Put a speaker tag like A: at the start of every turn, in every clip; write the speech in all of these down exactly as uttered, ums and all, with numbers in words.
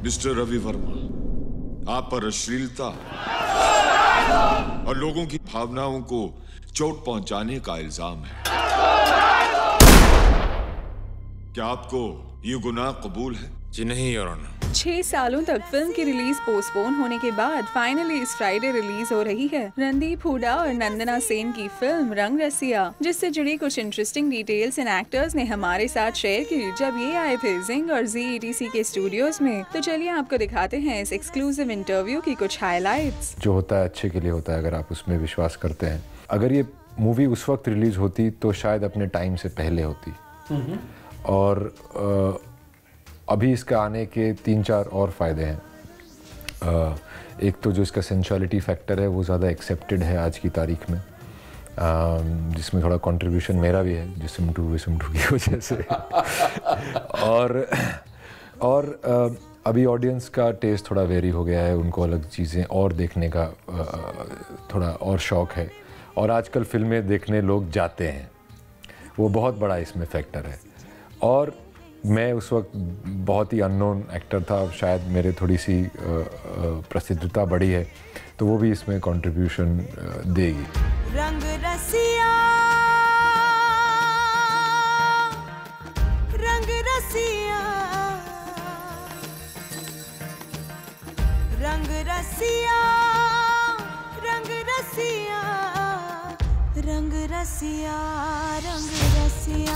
A: Mister Ravi Varma, आप पर अश्लीलता और लोगों की भावनाओं को चोट पहुंचाने का इल्जाम है। क्या आपको ये गुनाह कबूल है?
B: जी नहीं, योर ऑनर।
C: छह सालों तक फिल्म की रिलीज पोस्टपोन होने के बाद फाइनली इस फ्राइडे रिलीज हो रही है रणदीप हुडा और नंदना सेन की फिल्म रंग रसिया, जिससे जुड़ी कुछ इंटरेस्टिंग डिटेल्स इन एक्टर्स ने हमारे साथ शेयर की जब ये आए थे जिंग और जी ई टी सी के स्टूडियोज में। तो चलिए आपको दिखाते हैं इस एक्सक्लूसिव इंटरव्यू की कुछ हाईलाइट्स।
D: जो होता है अच्छे के लिए होता है, अगर आप उसमें विश्वास करते हैं। अगर ये मूवी उस वक्त रिलीज होती तो शायद अपने टाइम से पहले होती, और आ, अभी इसका आने के तीन चार और फ़ायदे हैं। आ, एक तो जो इसका सेंसुअलिटी फैक्टर है वो ज़्यादा एक्सेप्टेड है आज की तारीख में, जिसमें थोड़ा कंट्रीब्यूशन मेरा भी है जिस्म टू विस्म टू की वजह से। और और आ, अभी ऑडियंस का टेस्ट थोड़ा वेरी हो गया है, उनको अलग चीज़ें और देखने का आ, थोड़ा और शौक़ है, और आजकल फिल्में देखने लोग जाते हैं, वो बहुत बड़ा इसमें फैक्टर है। और मैं उस वक्त बहुत ही अननोन एक्टर था, शायद मेरे थोड़ी सी प्रसिद्धता बढ़ी है, तो वो भी इसमें कंट्रीब्यूशन देगी।
E: रंग रसिया, रंग रसिया, रंग रसिया, रंग रसिया, रंग रसिया, रंग रसिया,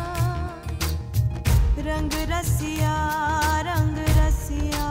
E: रंग रसिया, रंग रसिया।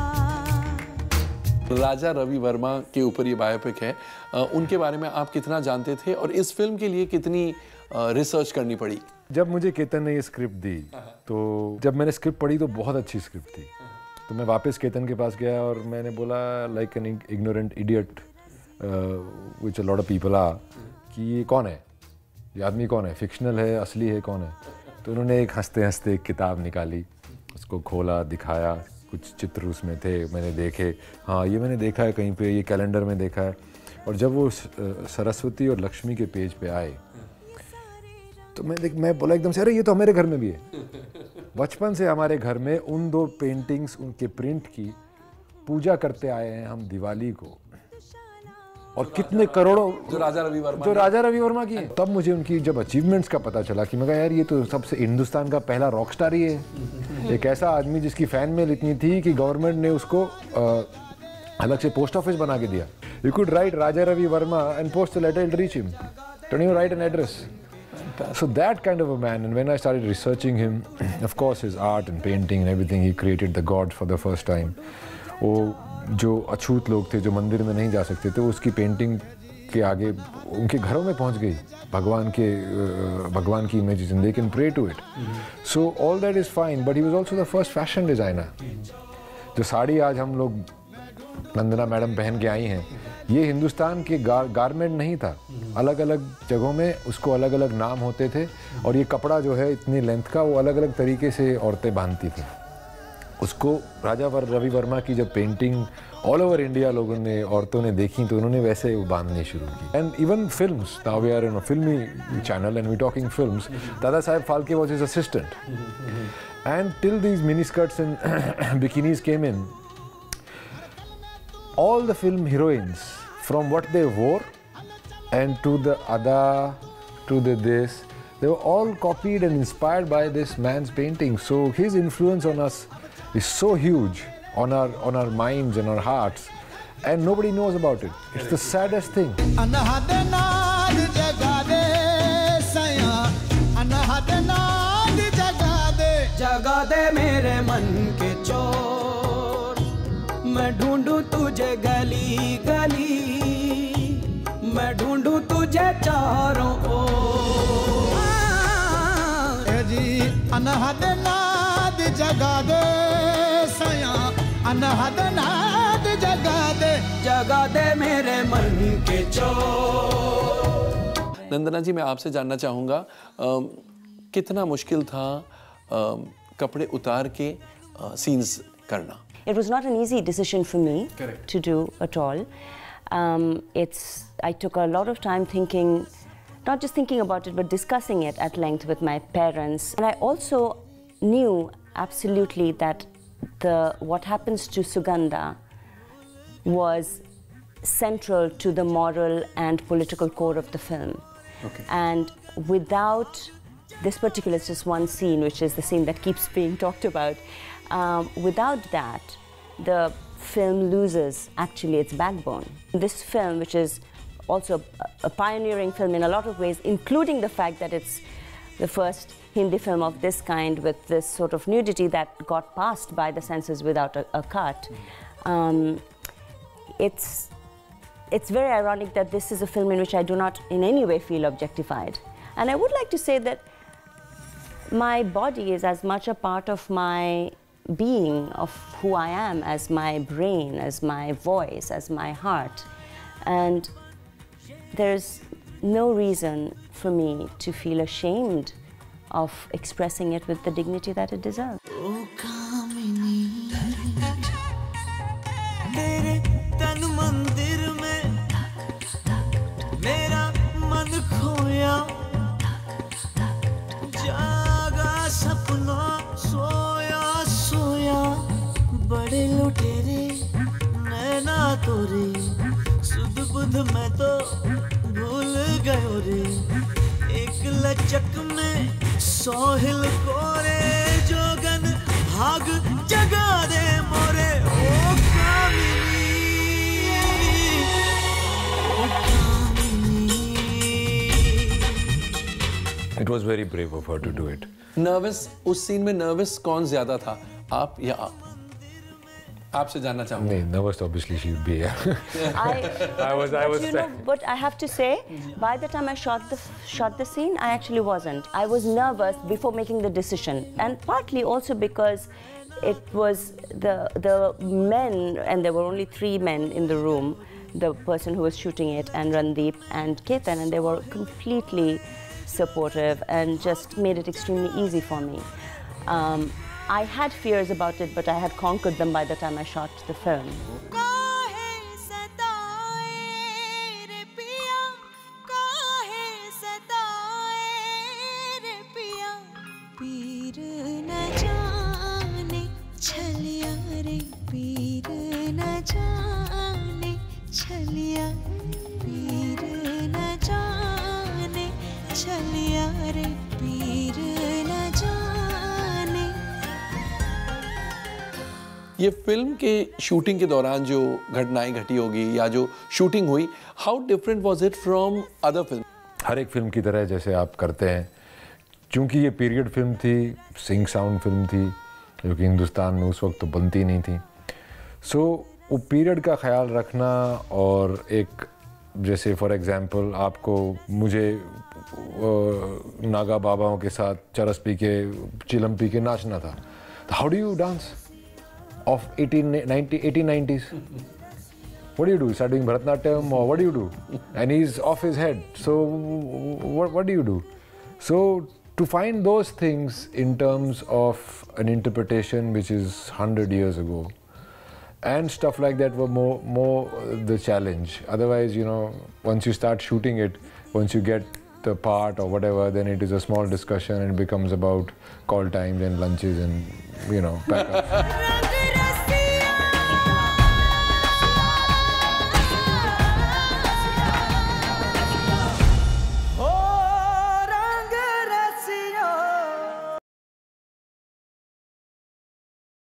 F: राजा रवि वर्मा के ऊपर ये बायोपिक है, उनके बारे में आप कितना जानते थे और इस फिल्म के लिए कितनी रिसर्च करनी पड़ी?
D: जब मुझे केतन ने ये स्क्रिप्ट दी, तो जब मैंने स्क्रिप्ट पढ़ी तो बहुत अच्छी स्क्रिप्ट थी, तो मैं वापस केतन के पास गया और मैंने बोला like an ignorant idiot which a lot of people are, कि ये कौन है, ये आदमी कौन है, फिक्शनल है, असली है, कौन है? तो उन्होंने एक हंसते हंसते एक किताब निकाली, उसको खोला, दिखाया, कुछ चित्र उसमें थे, मैंने देखे, हाँ ये मैंने देखा है कहीं पे, ये कैलेंडर में देखा है। और जब वो सरस्वती और लक्ष्मी के पेज पे आए तो मैं देख मैं बोला एकदम से, अरे ये तो हमारे घर में भी है। बचपन से हमारे घर में उन दो पेंटिंग्स, उनके प्रिंट की पूजा करते आए हैं हम दिवाली को, और कितने करोड़ों
F: जो राजा रवि वर्मा
D: जो राजा रवि वर्मा की। तब मुझे उनकी जब अचीवमेंट्स का पता चला कि मैं कहा यार ये तो सबसे हिंदुस्तान का पहला रॉक स्टार ही है, एक ऐसा आदमी जिसकी फैन मेल इतनी थी कि गवर्नमेंट ने उसको आ, अलग से पोस्ट ऑफिस बना के दिया। You could write Raja Ravi Varma and post the letter, it reach him, don't you write an address. So that kind of a man, and when I started researching him, of course his art and painting and everything, he created the God for the first time. वो जो अछूत लोग थे, जो मंदिर में नहीं जा सकते थे, वो उसकी पेंटिंग के आगे उनके घरों में पहुंच गई, भगवान के भगवान की images, and they can pray to it. So all that is fine, but he was also the first fashion designer. जो साड़ी आज हम लोग नंदना मैडम पहन के आई हैं, ये हिंदुस्तान के गार, गारमेंट नहीं था, अलग अलग जगहों में उसको अलग अलग नाम होते थे, और ये कपड़ा जो है इतनी लेंथ का, वो अलग अलग तरीके से औरतें बांधती थी उसको। राजा रवि वर्मा की जब पेंटिंग ऑल ओवर इंडिया लोगों ने, औरतों ने देखी, तो उन्होंने वैसे वो बांधनी शुरू की। And even films, now we are in a filmi channel and we talking films, Dadasaheb Phalke was his assistant, and till these mini skirts and bikinis came in, all the film heroines, from what they wore and to the ada, to the this, they were all copied and inspired by this man's painting. So his influence on us is so huge, on our on our minds and our hearts, and nobody knows about it. It's the saddest thing.
G: जगा दे मेरे मन के चोर, मैं ढूंढूं तुझे गली गली, मैं ढूंढूं तुझे चारों ओर।
H: जी अनहद नाद जगा दे सया, अनहद नाद जगा दे,
G: जगा दे मेरे मन के चोर।
F: नंदना जी, मैं आपसे जानना चाहूँगा, कितना मुश्किल था आ, कपड़े उतार के सीन्स करना?
I: It was not an easy decision for me
F: Correct.
I: to do at all. Um, it's I took a lot of time thinking, not just thinking about it, but discussing it at length with my parents. And I also knew absolutely that the what happens to Sugandha was central to the moral and political core of the film.
F: Okay.
I: And without this particular, it's just one scene, which is the scene that keeps being talked about. Um, without that, the film loses actually its backbone. This film, which is also a, a pioneering film in a lot of ways, including the fact that it's the first Hindi film of this kind with this sort of nudity that got passed by the censors without a, a cut. Um, it's, it's very ironic that this is a film in which I do not in any way feel objectified. And I would like to say that my body is as much a part of my being, of who I am, as my brain, as my voice, as my heart. And there's no reason for me to feel ashamed of expressing it with the dignity that it deserves.
G: Oh, Kamini, tere tan mandir mein mera man khoya, jaga sapna soya soya, bade lutere naina tori, sudh budh mein to भूल गयो रे, एक लचक में सोहिल कोरे जोगन भाग जगा दे मोरे ओ कामिनी ओ कामिनी.
D: It was very brave of her to do it.
F: Nervous, उस सीन में नर्वस कौन ज्यादा था, आप या आप? आपसे जानना चाहूँगा.
D: नहीं, nervous obviously she would be. Yeah.
I: I,
D: I was, I
I: but
D: was.
I: you know, but I have to say, by the time I shot the shot the scene, I actually wasn't. I was nervous before making the decision, and partly also because it was the the men, and there were only three men in the room, the person who was shooting it, and Randeep and Ketan, and they were completely supportive and just made it extremely easy for me. Um, I had fears about it, but I had conquered them by the time I shot the film.
F: ये film के shooting के दौरान जो घटनाएं घटी होगी या जो शूटिंग हुई, how different was it from other film?
D: हर एक फिल्म की तरह जैसे आप करते हैं, क्योंकि ये पीरियड फिल्म थी, सिंग साउंड फिल्म थी, जो कि हिंदुस्तान में उस वक्त तो बनती नहीं थी. सो so, वो पीरियड का ख्याल रखना, और एक जैसे फॉर एग्जांपल आपको मुझे नागा बाबाओं के साथ चरस पी के चिलम पी के नाचना था. How do you dance of eighteen ninety, eighteen nineties? What do you do? Start doing Bharatanatyam, or what do you do? And he's off his head. So what, what do you do? So to find those things in terms of an interpretation which is one hundred years ago and stuff like that were more, more the challenge. Otherwise, you know, once you start shooting it, once you get the part or whatever, then it is a small discussion and it becomes about call times and lunches and, you know, pack up.